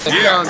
Yeah,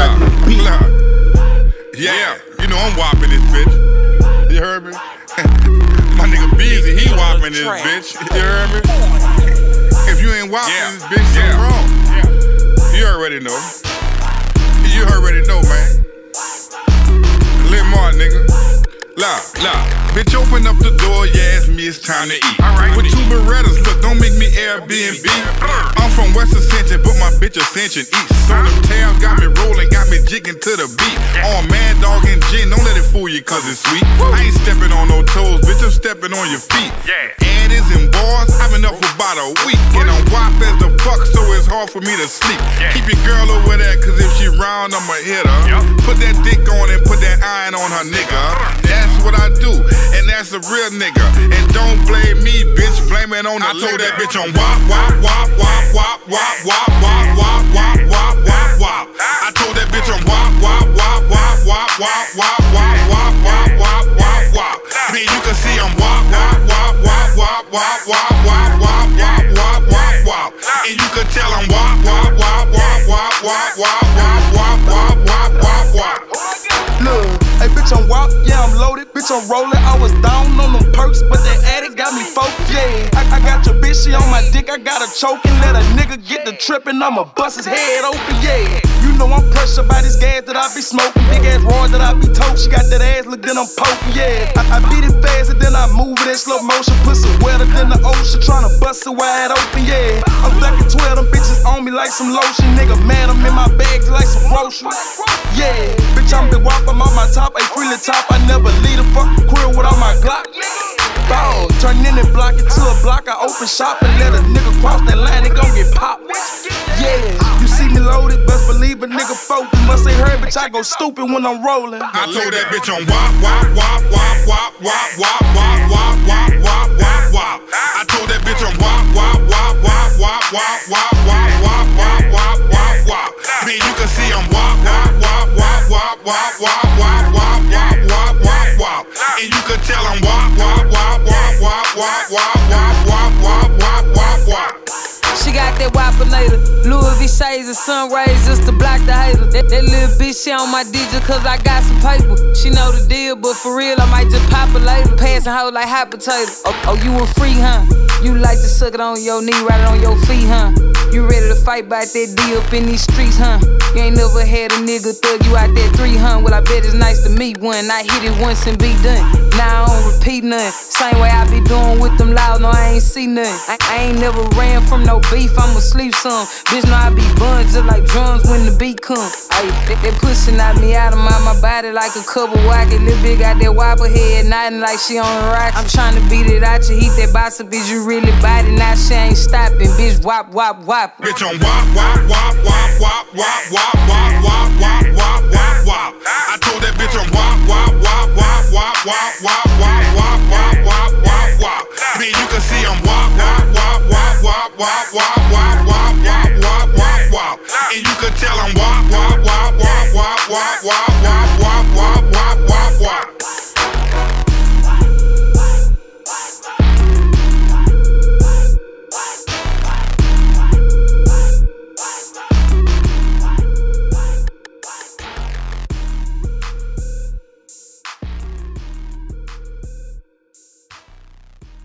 yeah, you know I'm whopping this bitch. You heard me? My nigga Beezy, he whopping this bitch. You heard me? If you ain't whopping this bitch, something wrong. You already know. You already know, man. Lil Martin, nigga. Loud. Bitch, open up the door, yeah, ask me it's time to eat. Alright. With 2 Berettas, look, don't make me Airbnb. I'm from West Ascension, but my bitch Ascension East. So them tabs got me rolling, got me jigging to the beat. On Mad Dog and gin, don't let it fool you cause it's sweet. I ain't stepping on no toes, bitch, I'm stepping on your feet. Addies and bars, I've been up for about a week. And I'm wop as the fuck, so it's hard for me to sleep. Keep your girl over there, cause if she round, I'ma hit her. Put that dick on and put that iron on her nigga. That's what I do, and that's a real nigga. And don't blame me, bitch, blame it on the I told that bitch on wop. I told that bitch on wop. Man, you can see I'm wop. And you can tell I'm wop. Look, hey bitch, I'm wop, yeah, I'm loaded, bitch, I'm rolling. I was down on them perks, but that addict got me focused, yeah. I got your bitch, she on my dick, I got her choking. Let a nigga get the trippin', I'ma bust his head open, yeah. You know I'm pressured by this gas that I be smoking, big ass raw that I be tote. She got that ass, look, then I'm poking, yeah. I beat it fast and then I move it in slow motion. Pussy wetter than the ocean, tryna bust it wide open, yeah. I'm ducking 12, them bitches on me like some lotion, nigga. Man, I'm in my bags like some groceries, yeah. Bitch, I'm big wop, I'm on my top, ain't freely top. I never leave a fucking crib without my Glock. Ball, turn in and block it to a block. I open shop and let a nigga cross that line, it gon' get popped. Yeah, you see me loaded, best believe a nigga focused. Must say heard, bitch, I go stupid when I'm rolling. I told that bitch on wop. I told that bitch on wop. Man, you can see I'm wop. And you can tell I'm wop. She got that wapinator, Louis V shades and sun rays just to block the hater. That little bitch, she on my DJ cause I got some paper. She know the deal, but for real, I might just pop it later. Passing hoe like hot potato. Oh, you a freak, huh? You like to suck it on your knee, ride it on your feet, huh? You ready to fight about that D up in these streets, huh? You ain't never had a nigga thug you out that 3, huh? Well, I bet it's nice to meet one. I hit it once and be done. Now I don't repeat nothing. Same way I be doing with them loud, no, I ain't see nothing. I ain't never ran from no beef, I'ma sleep some. Bitch, know I be buns just like drums when the beat come. Ayy, that pussy knock me out of my body like a couple wacky. Lil' bitch got that whopper head, nodding like she on a rock. I'm tryna beat it out you, heat that bossa, bitch, you really body. Now she ain't stopping, bitch, wop. Bitch on wop. I told that bitch on wop. Man, you can see I'm wop.